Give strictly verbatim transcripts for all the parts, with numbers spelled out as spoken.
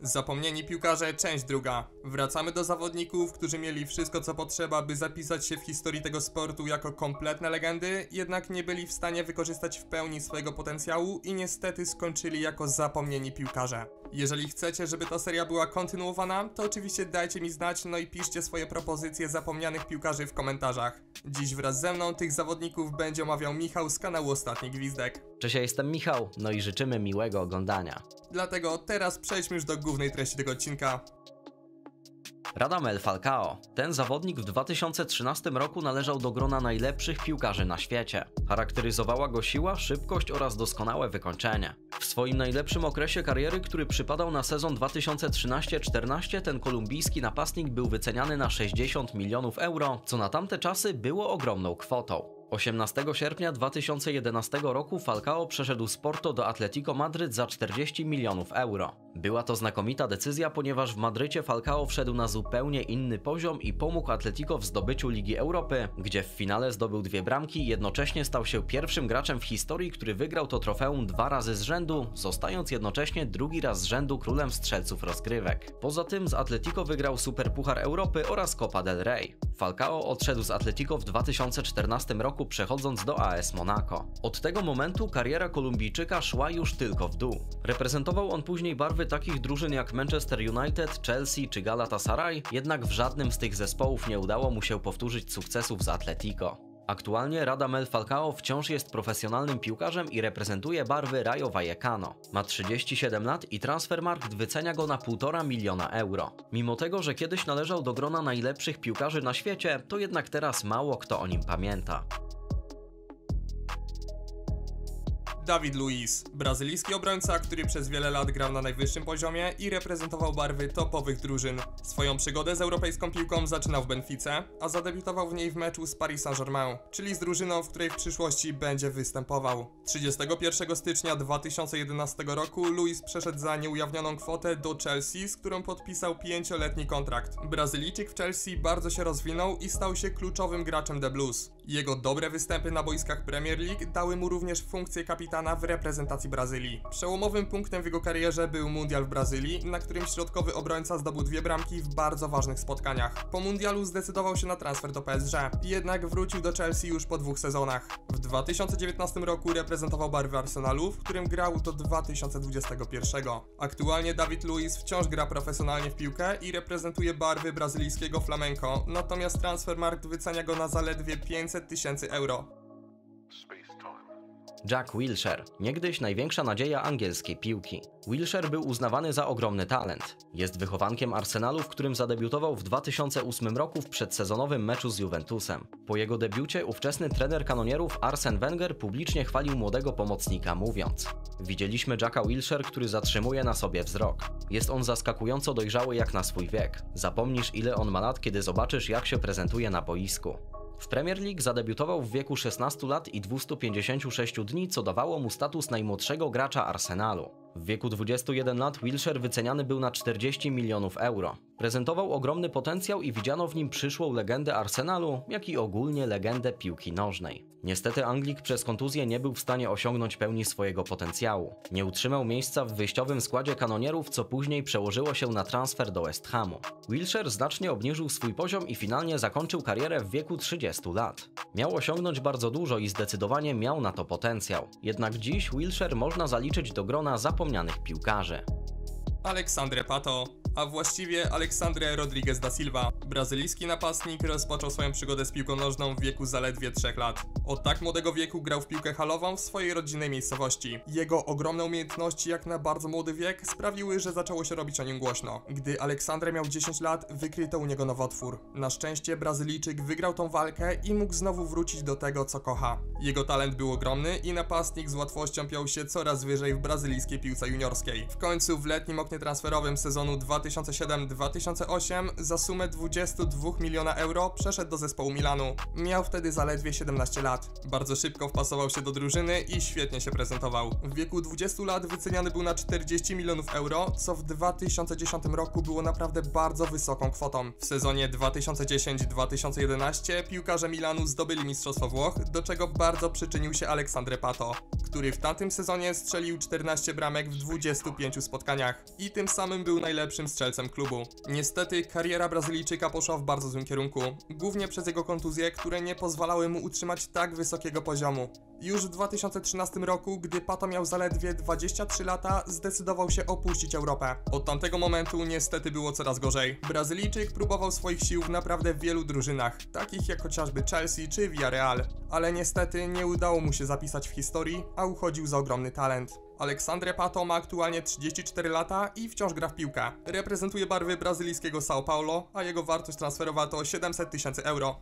Zapomnieni piłkarze, część druga. Wracamy do zawodników, którzy mieli wszystko co potrzeba, by zapisać się w historii tego sportu jako kompletne legendy, jednak nie byli w stanie wykorzystać w pełni swojego potencjału i niestety skończyli jako zapomnieni piłkarze. Jeżeli chcecie, żeby ta seria była kontynuowana, to oczywiście dajcie mi znać, no i piszcie swoje propozycje zapomnianych piłkarzy w komentarzach. Dziś wraz ze mną tych zawodników będzie omawiał Michał z kanału Ostatni Gwizdek. Cześć, ja jestem Michał, no i życzymy miłego oglądania. Dlatego teraz przejdźmy już do głównej treści tego odcinka. Radamel Falcao. Ten zawodnik w dwa tysiące trzynastym roku należał do grona najlepszych piłkarzy na świecie. Charakteryzowała go siła, szybkość oraz doskonałe wykończenie. W swoim najlepszym okresie kariery, który przypadał na sezon dwa tysiące trzynaście czternaście, ten kolumbijski napastnik był wyceniany na sześćdziesiąt milionów euro, co na tamte czasy było ogromną kwotą. osiemnastego sierpnia dwa tysiące jedenastego roku Falcao przeszedł z Porto do Atletico Madryt za czterdzieści milionów euro. Była to znakomita decyzja, ponieważ w Madrycie Falcao wszedł na zupełnie inny poziom i pomógł Atletico w zdobyciu Ligi Europy, gdzie w finale zdobył dwie bramki i jednocześnie stał się pierwszym graczem w historii, który wygrał to trofeum dwa razy z rzędu, zostając jednocześnie drugi raz z rzędu królem strzelców rozgrywek. Poza tym z Atletico wygrał Superpuchar Europy oraz Copa del Rey. Falcao odszedł z Atletico w dwa tysiące czternastym roku, przechodząc do A S Monaco. Od tego momentu kariera Kolumbijczyka szła już tylko w dół. Reprezentował on później barwy takich drużyn jak Manchester United, Chelsea czy Galatasaray, jednak w żadnym z tych zespołów nie udało mu się powtórzyć sukcesów z Atletico. Aktualnie Radamel Falcao wciąż jest profesjonalnym piłkarzem i reprezentuje barwy Rayo Vallecano. Ma trzydzieści siedem lat i Transfermarkt wycenia go na półtora miliona euro. Mimo tego, że kiedyś należał do grona najlepszych piłkarzy na świecie, to jednak teraz mało kto o nim pamięta. David Luiz, brazylijski obrońca, który przez wiele lat grał na najwyższym poziomie i reprezentował barwy topowych drużyn. Swoją przygodę z europejską piłką zaczynał w Benfice, a zadebiutował w niej w meczu z Paris Saint-Germain, czyli z drużyną, w której w przyszłości będzie występował. trzydziestego pierwszego stycznia dwa tysiące jedenastego roku Luiz przeszedł za nieujawnioną kwotę do Chelsea, z którą podpisał pięcioletni kontrakt. Brazylijczyk w Chelsea bardzo się rozwinął i stał się kluczowym graczem The Blues. Jego dobre występy na boiskach Premier League dały mu również funkcję kapitana w reprezentacji Brazylii. Przełomowym punktem w jego karierze był mundial w Brazylii, na którym środkowy obrońca zdobył dwie bramki w bardzo ważnych spotkaniach. Po mundialu zdecydował się na transfer do P S G, jednak wrócił do Chelsea już po dwóch sezonach. W dwa tysiące dziewiętnastym roku reprezentował barwy Arsenalu, w którym grał do dwa tysiące dwudziestego pierwszego. Aktualnie David Luiz wciąż gra profesjonalnie w piłkę i reprezentuje barwy brazylijskiego Flamengo, natomiast Transfermarkt wycenia go na zaledwie pięćset tysięcy euro. Jack Wilshere, niegdyś największa nadzieja angielskiej piłki. Wilshere był uznawany za ogromny talent. Jest wychowankiem Arsenalu, w którym zadebiutował w dwa tysiące ósmym roku w przedsezonowym meczu z Juventusem. Po jego debiucie ówczesny trener kanonierów Arsene Wenger publicznie chwalił młodego pomocnika, mówiąc: "Widzieliśmy Jacka Wilshere, który zatrzymuje na sobie wzrok. Jest on zaskakująco dojrzały jak na swój wiek. Zapomnisz, ile on ma lat, kiedy zobaczysz, jak się prezentuje na boisku". W Premier League zadebiutował w wieku szesnastu lat i dwustu pięćdziesięciu sześciu dni, co dawało mu status najmłodszego gracza Arsenalu. W wieku dwudziestu jeden lat Wilshere wyceniany był na czterdzieści milionów euro. Prezentował ogromny potencjał i widziano w nim przyszłą legendę Arsenalu, jak i ogólnie legendę piłki nożnej. Niestety Anglik przez kontuzję nie był w stanie osiągnąć pełni swojego potencjału. Nie utrzymał miejsca w wyjściowym składzie kanonierów, co później przełożyło się na transfer do West Hamu. Wilshere znacznie obniżył swój poziom i finalnie zakończył karierę w wieku trzydziestu lat. Miał osiągnąć bardzo dużo i zdecydowanie miał na to potencjał. Jednak dziś Wilshere można zaliczyć do grona zapomnianych piłkarzy. Alexandre Pato, a właściwie Alexandre Rodriguez da Silva. Brazylijski napastnik rozpoczął swoją przygodę z piłką nożną w wieku zaledwie trzech lat. Od tak młodego wieku grał w piłkę halową w swojej rodzinnej miejscowości. Jego ogromne umiejętności jak na bardzo młody wiek sprawiły, że zaczęło się robić o nim głośno. Gdy Alexandre miał dziesięć lat, wykryto u niego nowotwór. Na szczęście Brazylijczyk wygrał tą walkę i mógł znowu wrócić do tego, co kocha. Jego talent był ogromny i napastnik z łatwością piął się coraz wyżej w brazylijskiej piłce juniorskiej. W końcu w letnim oknie transferowym sezonu dwa tysiące siedem dwa tysiące osiem za sumę dwudziestu dwóch milionów euro przeszedł do zespołu Milanu. Miał wtedy zaledwie siedemnaście lat. lat. Bardzo szybko wpasował się do drużyny i świetnie się prezentował. W wieku dwudziestu lat wyceniany był na czterdzieści milionów euro, co w dwa tysiące dziesiątym roku było naprawdę bardzo wysoką kwotą. W sezonie dwa tysiące dziesiąty dwa tysiące jedenasty piłkarze Milanu zdobyli Mistrzostwo Włoch, do czego bardzo przyczynił się Alexandre Pato, który w tamtym sezonie strzelił czternaście bramek w dwudziestu pięciu spotkaniach i tym samym był najlepszym strzelcem klubu. Niestety kariera Brazylijczyka poszła w bardzo złym kierunku, głównie przez jego kontuzje, które nie pozwalały mu utrzymać tak wysokiego poziomu. Już w dwa tysiące trzynastym roku, gdy Pato miał zaledwie dwadzieścia trzy lata, zdecydował się opuścić Europę. Od tamtego momentu niestety było coraz gorzej. Brazylijczyk próbował swoich sił w naprawdę wielu drużynach, takich jak chociażby Chelsea czy Villarreal, ale niestety nie udało mu się zapisać w historii, a uchodził za ogromny talent. Alexandre Pato ma aktualnie trzydzieści cztery lata i wciąż gra w piłkę. Reprezentuje barwy brazylijskiego São Paulo, a jego wartość transferowa to siedemset tysięcy euro.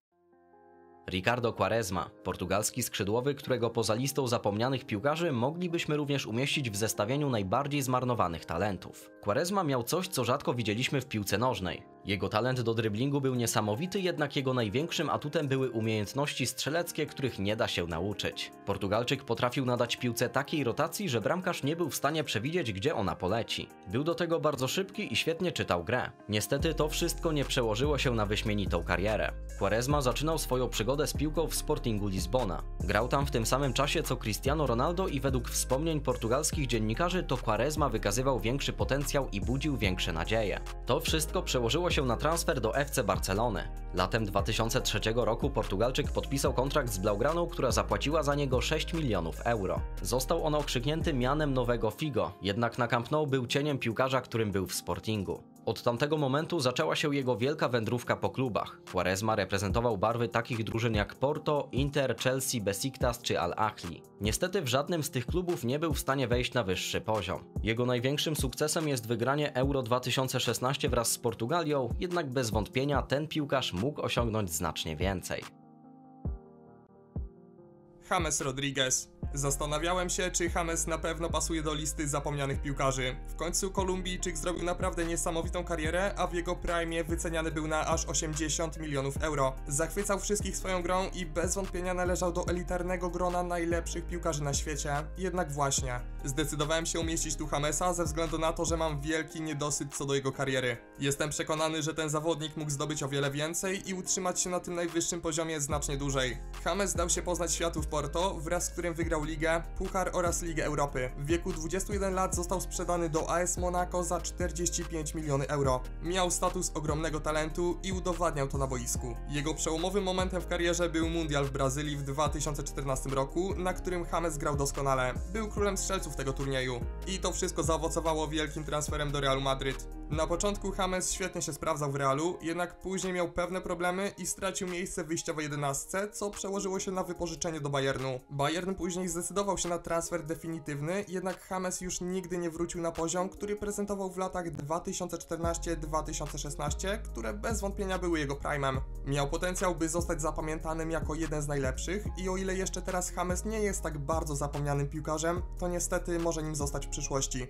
Ricardo Quaresma, portugalski skrzydłowy, którego poza listą zapomnianych piłkarzy moglibyśmy również umieścić w zestawieniu najbardziej zmarnowanych talentów. Quaresma miał coś, co rzadko widzieliśmy w piłce nożnej. Jego talent do dryblingu był niesamowity, jednak jego największym atutem były umiejętności strzeleckie, których nie da się nauczyć. Portugalczyk potrafił nadać piłce takiej rotacji, że bramkarz nie był w stanie przewidzieć, gdzie ona poleci. Był do tego bardzo szybki i świetnie czytał grę. Niestety to wszystko nie przełożyło się na wyśmienitą karierę. Quaresma zaczynał swoją przygodę z piłką w Sportingu Lizbona. Grał tam w tym samym czasie co Cristiano Ronaldo i według wspomnień portugalskich dziennikarzy to Quaresma wykazywał większy potencjał i budził większe nadzieje. To wszystko przełożyło się na transfer do F C Barcelony. Latem dwa tysiące trzeciego roku Portugalczyk podpisał kontrakt z Blaugraną, która zapłaciła za niego sześć milionów euro. Został on okrzyknięty mianem nowego Figo, jednak na Camp Nou był cieniem piłkarza, którym był w Sportingu. Od tamtego momentu zaczęła się jego wielka wędrówka po klubach. Quaresma reprezentował barwy takich drużyn jak Porto, Inter, Chelsea, Besiktas czy Al Ahly. Niestety w żadnym z tych klubów nie był w stanie wejść na wyższy poziom. Jego największym sukcesem jest wygranie Euro dwa tysiące szesnaście wraz z Portugalią, jednak bez wątpienia ten piłkarz mógł osiągnąć znacznie więcej. James Rodriguez. Zastanawiałem się, czy James na pewno pasuje do listy zapomnianych piłkarzy. W końcu Kolumbijczyk zrobił naprawdę niesamowitą karierę, a w jego prime wyceniany był na aż osiemdziesiąt milionów euro. Zachwycał wszystkich swoją grą i bez wątpienia należał do elitarnego grona najlepszych piłkarzy na świecie. Jednak właśnie, zdecydowałem się umieścić tu Jamesa ze względu na to, że mam wielki niedosyt co do jego kariery. Jestem przekonany, że ten zawodnik mógł zdobyć o wiele więcej i utrzymać się na tym najwyższym poziomie znacznie dłużej. James dał się poznać światu w Porto, wraz z którym wygrał Ligę, Puchar oraz Ligę Europy. W wieku dwudziestu jeden lat został sprzedany do A S Monaco za czterdzieści pięć milionów euro. Miał status ogromnego talentu i udowadniał to na boisku. Jego przełomowym momentem w karierze był mundial w Brazylii w dwa tysiące czternastym roku, na którym James grał doskonale. Był królem strzelców tego turnieju. I to wszystko zaowocowało wielkim transferem do Realu Madryt. Na początku James świetnie się sprawdzał w Realu, jednak później miał pewne problemy i stracił miejsce w wyjściowej jedenastce, co przełożyło się na wypożyczenie do Bayernu. Bayern później zdecydował się na transfer definitywny, jednak James już nigdy nie wrócił na poziom, który prezentował w latach dwa tysiące czternastym do dwa tysiące szesnastego, które bez wątpienia były jego primem. Miał potencjał, by zostać zapamiętanym jako jeden z najlepszych i o ile jeszcze teraz James nie jest tak bardzo zapomnianym piłkarzem, to niestety może nim zostać w przyszłości.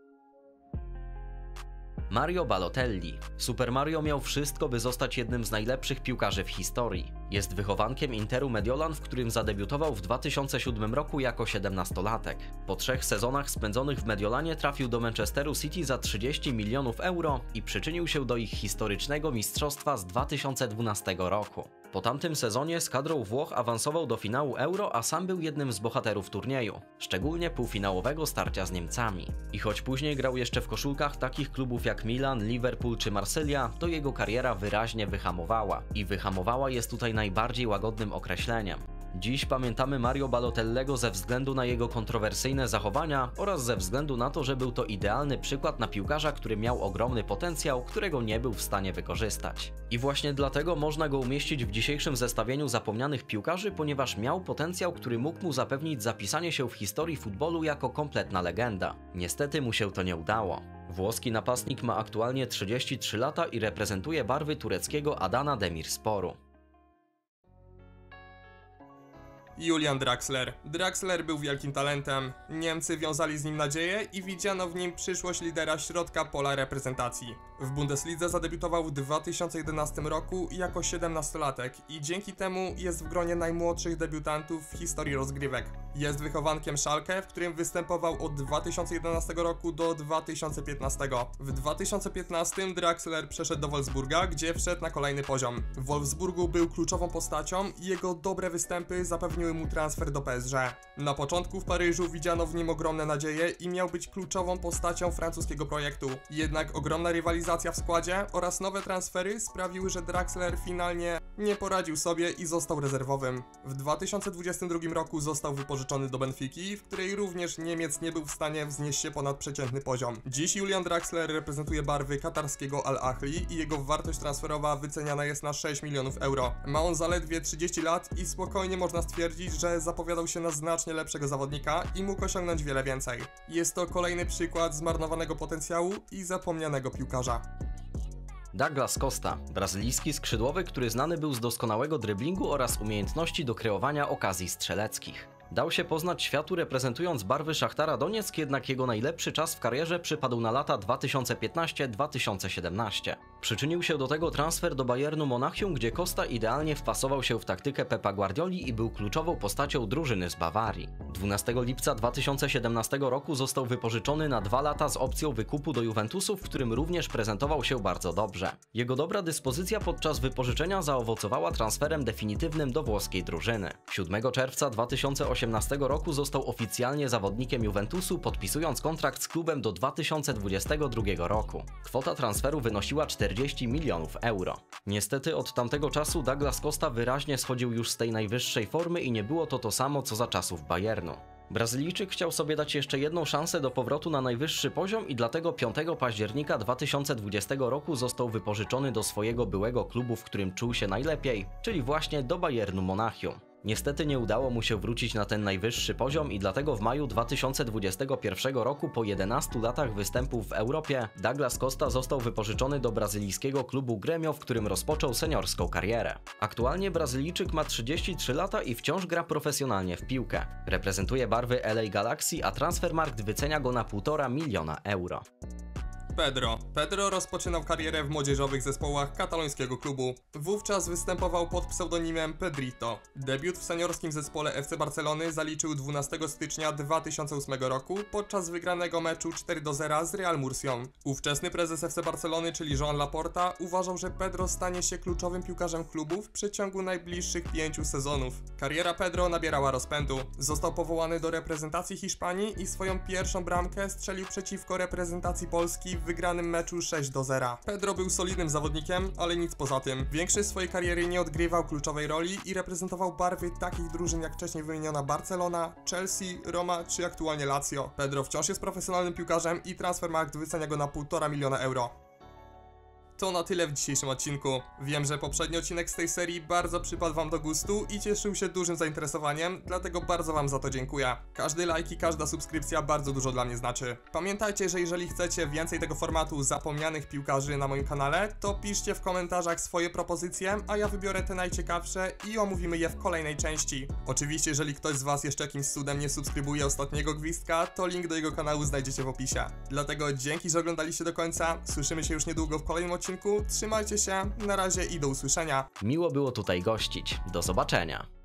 Mario Balotelli. Super Mario miał wszystko, by zostać jednym z najlepszych piłkarzy w historii. Jest wychowankiem Interu Mediolan, w którym zadebiutował w dwa tysiące siódmym roku jako siedemnastolatek. Po trzech sezonach spędzonych w Mediolanie trafił do Manchesteru City za trzydzieści milionów euro i przyczynił się do ich historycznego mistrzostwa z dwa tysiące dwunastego roku. Po tamtym sezonie z kadrą Włoch awansował do finału Euro, a sam był jednym z bohaterów turnieju, szczególnie półfinałowego starcia z Niemcami. I choć później grał jeszcze w koszulkach takich klubów jak Milan, Liverpool czy Marsylia, to jego kariera wyraźnie wyhamowała. I wyhamowała jest tutaj najbardziej łagodnym określeniem. Dziś pamiętamy Mario Balotellego ze względu na jego kontrowersyjne zachowania oraz ze względu na to, że był to idealny przykład na piłkarza, który miał ogromny potencjał, którego nie był w stanie wykorzystać. I właśnie dlatego można go umieścić w dzisiejszym zestawieniu zapomnianych piłkarzy, ponieważ miał potencjał, który mógł mu zapewnić zapisanie się w historii futbolu jako kompletna legenda. Niestety mu się to nie udało. Włoski napastnik ma aktualnie trzydzieści trzy lata i reprezentuje barwy tureckiego Adana Demirsporu. Julian Draxler. Draxler był wielkim talentem. Niemcy wiązali z nim nadzieję i widziano w nim przyszłość lidera środka pola reprezentacji. W Bundeslidze zadebiutował w dwa tysiące jedenastym roku jako siedemnastolatek i dzięki temu jest w gronie najmłodszych debiutantów w historii rozgrywek. Jest wychowankiem Schalke, w którym występował od dwa tysiące jedenastego roku do dwa tysiące piętnastego. W dwa tysiące piętnastym Draxler przeszedł do Wolfsburga, gdzie wszedł na kolejny poziom. W Wolfsburgu był kluczową postacią i jego dobre występy zapewniły mu transfer do P S G. Na początku w Paryżu widziano w nim ogromne nadzieje i miał być kluczową postacią francuskiego projektu. Jednak ogromna rywalizacja w składzie oraz nowe transfery sprawiły, że Draxler finalnie nie poradził sobie i został rezerwowym. W dwa tysiące dwudziestym drugim roku został wypożyczony do Benfiki, w której również Niemiec nie był w stanie wznieść się ponad przeciętny poziom. Dziś Julian Draxler reprezentuje barwy katarskiego Al Ahli i jego wartość transferowa wyceniana jest na sześć milionów euro. Ma on zaledwie trzydzieści lat i spokojnie można stwierdzić, że zapowiadał się na znacznie lepszego zawodnika i mógł osiągnąć wiele więcej. Jest to kolejny przykład zmarnowanego potencjału i zapomnianego piłkarza. Douglas Costa, brazylijski skrzydłowy, który znany był z doskonałego driblingu oraz umiejętności do kreowania okazji strzeleckich. Dał się poznać światu reprezentując barwy Szachtara Donieck, jednak jego najlepszy czas w karierze przypadł na lata dwa tysiące piętnasty do dwa tysiące siedemnastego. Przyczynił się do tego transfer do Bayernu Monachium, gdzie Costa idealnie wpasował się w taktykę Pepa Guardioli i był kluczową postacią drużyny z Bawarii. dwunastego lipca dwa tysiące siedemnastego roku został wypożyczony na dwa lata z opcją wykupu do Juventusu, w którym również prezentował się bardzo dobrze. Jego dobra dyspozycja podczas wypożyczenia zaowocowała transferem definitywnym do włoskiej drużyny. siódmego czerwca dwa tysiące osiemnastego roku został oficjalnie zawodnikiem Juventusu, podpisując kontrakt z klubem do dwa tysiące dwudziestego drugiego roku. Kwota transferu wynosiła czterdzieści milionów euro. Niestety od tamtego czasu Douglas Costa wyraźnie schodził już z tej najwyższej formy i nie było to to samo co za czasów Bayernu. Brazylijczyk chciał sobie dać jeszcze jedną szansę do powrotu na najwyższy poziom i dlatego piątego października dwa tysiące dwudziestego roku został wypożyczony do swojego byłego klubu, w którym czuł się najlepiej, czyli właśnie do Bayernu Monachium. Niestety nie udało mu się wrócić na ten najwyższy poziom i dlatego w maju dwa tysiące dwudziestego pierwszego roku, po jedenastu latach występów w Europie, Douglas Costa został wypożyczony do brazylijskiego klubu Grêmio, w którym rozpoczął seniorską karierę. Aktualnie Brazylijczyk ma trzydzieści trzy lata i wciąż gra profesjonalnie w piłkę. Reprezentuje barwy L A Galaxy, a Transfermarkt wycenia go na półtora miliona euro. Pedro. Pedro rozpoczynał karierę w młodzieżowych zespołach katalońskiego klubu. Wówczas występował pod pseudonimem Pedrito. Debiut w seniorskim zespole F C Barcelony zaliczył dwunastego stycznia dwa tysiące ósmego roku podczas wygranego meczu cztery do zera z Real Murcią. Ówczesny prezes F C Barcelony, czyli Joan Laporta, uważał, że Pedro stanie się kluczowym piłkarzem klubu w przeciągu najbliższych pięciu sezonów. Kariera Pedro nabierała rozpędu. Został powołany do reprezentacji Hiszpanii i swoją pierwszą bramkę strzelił przeciwko reprezentacji Polski w wygranym meczu sześć do zera. Pedro był solidnym zawodnikiem, ale nic poza tym. Większość swojej kariery nie odgrywał kluczowej roli i reprezentował barwy takich drużyn jak wcześniej wymieniona Barcelona, Chelsea, Roma czy aktualnie Lazio. Pedro wciąż jest profesjonalnym piłkarzem i Transfermarkt wycenia go na półtora miliona euro. To na tyle w dzisiejszym odcinku. Wiem, że poprzedni odcinek z tej serii bardzo przypadł wam do gustu i cieszył się dużym zainteresowaniem, dlatego bardzo wam za to dziękuję. Każdy like i każda subskrypcja bardzo dużo dla mnie znaczy. Pamiętajcie, że jeżeli chcecie więcej tego formatu zapomnianych piłkarzy na moim kanale, to piszcie w komentarzach swoje propozycje, a ja wybiorę te najciekawsze i omówimy je w kolejnej części. Oczywiście, jeżeli ktoś z was jeszcze jakimś cudem nie subskrybuje ostatniego gwizdka, to link do jego kanału znajdziecie w opisie. Dlatego dzięki, że oglądaliście do końca, słyszymy się już niedługo w kolejnym odcinku. Trzymajcie się, na razie i do usłyszenia. Miło było tutaj gościć. Do zobaczenia.